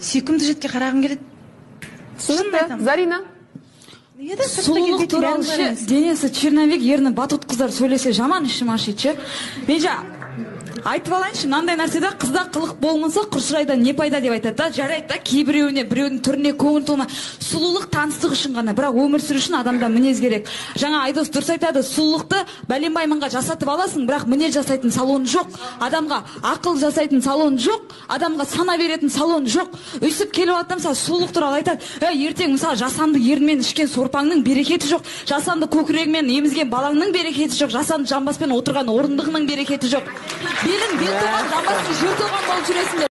сүйкімді жігітке қарағым келеді. Түсінікті. Зарина? Сұлулық туралы ше, денесі черновик, ерні батут қыздар сөйлесе жаман ішім ашиды. Мен айтып алайыншы, мынандай нәрседе қызда қылық болмаса құршырайдан не пайда деп айтады да, жарайды да, кейбіреуіне, біреудің түріне көңіл толма. Сұлулық таныстық үшін ғана, бірақ өмір сүру үшін адамда мінез керек. Жаңа Айдос дұрыс айтады, сұлулықты бәленбай мыңға жасатып аласың, бірақ мінез жасайтын салон жоқ. Адамға ақыл жасайтын салон жоқ, адамға сана беретін салон жоқ. Өйсіп келіп жатсам, мысалы сұлулық туралы айтады. Ертең мысалы жасанды ерінмен ішкен сорпаңның берекеті жоқ, жасанды көкірегімен емізген балаңның берекеті жоқ, жасанды жамбаспен отырған орындығының берекеті жоқ. Белің бел туған, жамбасын жер туған болып жүресіңдер.